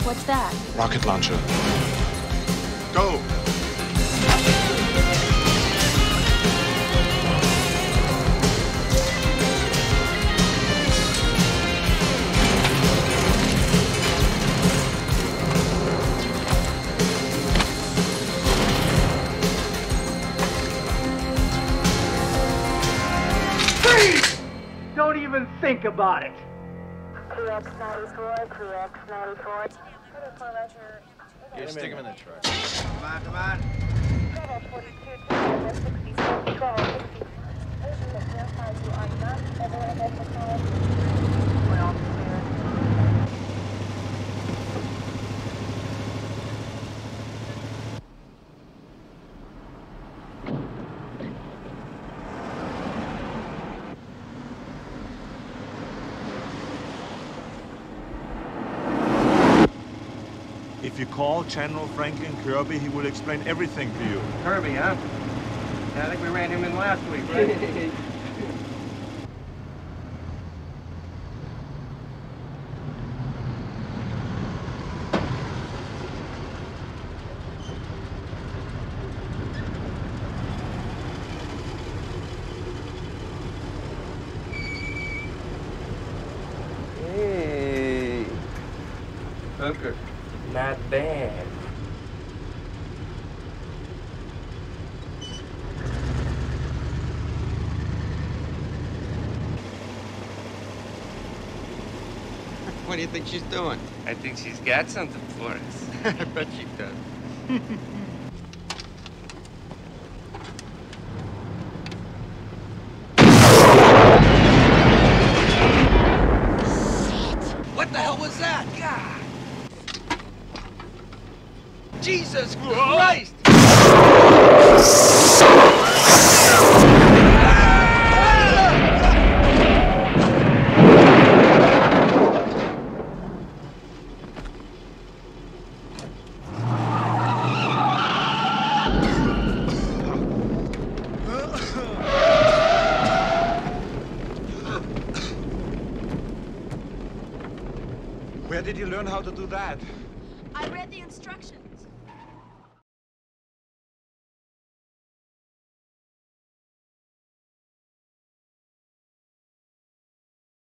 What's that? Rocket launcher. Go! Don't even think about it. QX94, QX94. Here, stick him in the truck. Come on, come on. If you call General Franklin Kirby, he will explain everything to you. Kirby, huh? Yeah, I think we ran him in last week, right? Hey. Okay. Not bad. What do you think she's doing? I think she's got something for us. I bet she does. What the hell was that? God! Jesus Christ! Where did you learn how to do that? I read the instructions.